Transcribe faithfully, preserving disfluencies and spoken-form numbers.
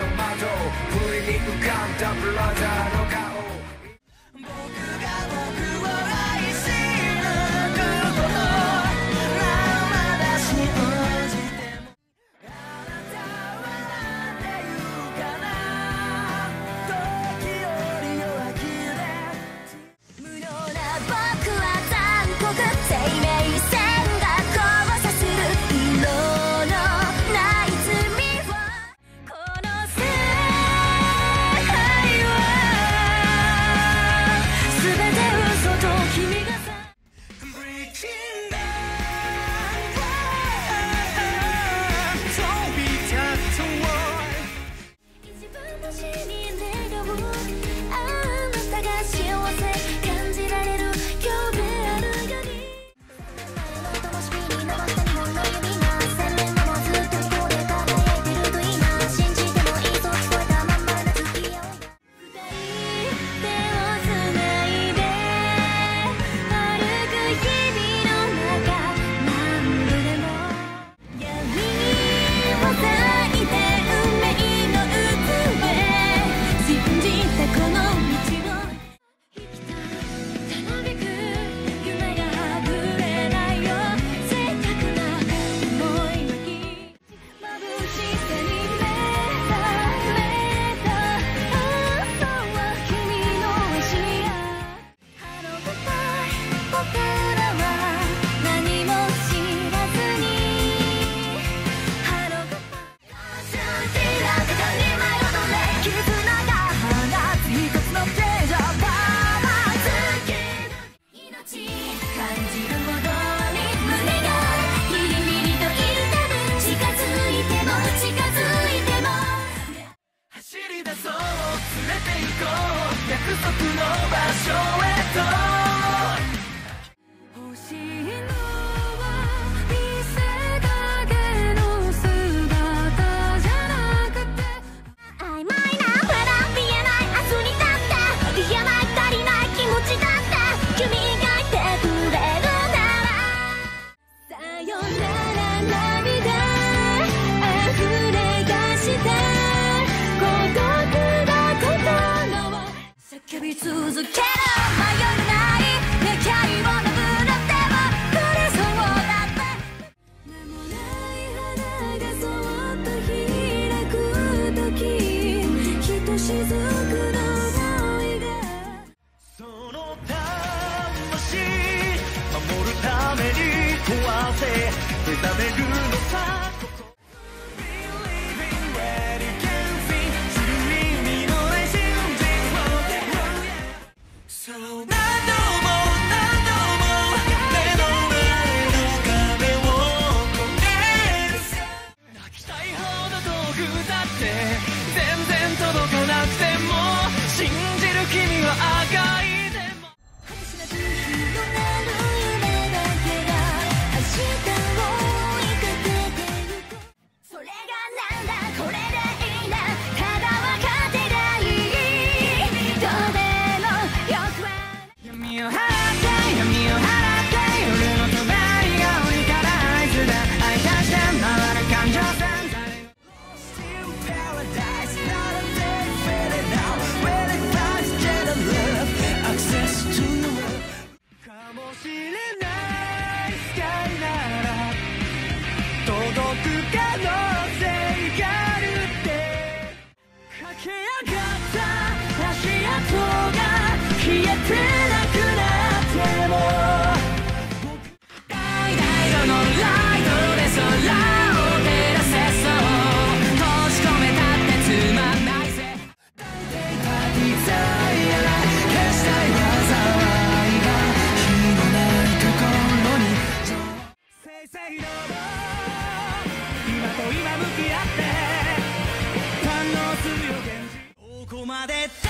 窓不意に浮かんだブラザーの顔僕が僕を愛し抜くことまだ信じてもあなたはなんて言うかな時より弱気で無能な僕は残酷生命線が交差する色のない罪をこの世界は全て嘘と君がさ Breaking down Don't be that one 自分の死に願うあなたが幸せ感じられる今日であるように灯火に昇った日本の指が鮮明なもずっと向こうで輝いてるといいな信じてもいいと聞こえたまんまの付き合いが二人手をつないで歩く日々の中何度でも闇を咲いて運命の渦へ信じたこの道を生きたたなびく夢があふれないよ正確な思い巻き眩しさに目覚めた朝は君の足やハローグッバイ僕らは何も知らずにハローグッバイ開けたに迷うとね絆が放つ一つのプレジャーパワー好き命感じるほどに胸がヒリヒリと痛む近づいても近づいても走り出そう連れて行こう約束の場所へと欲しいのは見せかけの姿じゃなくて曖昧なまだ見えない明日にだって言えない足りない気持ちだって君がいてくれるならさよなら涙溢れ出して孤独なことの叫び続ける迷いない願いを殴る手はくれそうだって名もない花がそっと開く時ひとしずくの想いがその魂守るために壊せ目覚めるのさBelieving where you can see 知る意味のない信じをそう何度も何度も目の前の壁を越えるさ泣きたいほど遠くだって全然届かなくても信じる君は赤いでも果てしなく広がる夢だけが明日を追いかけてゆくそれがなんだこれでいいなただ分かってりゃいいどうでもよくは闇を払って闇を払って夜の帳が降りたらあいつだ愛出して回る感情線Still paradise, not a day, fade it out. When it finds gentle love, access to the world. かもしれないスカイなら届く可能性があるって駆け上がった足跡が消えてなくなっても橙色のライトで空を照らせそう閉じ込めたってつまんないぜ探偵パティザイヤー消したい災いが火のないところに正々堂々今と今向き合って堪能するよ現実どこまで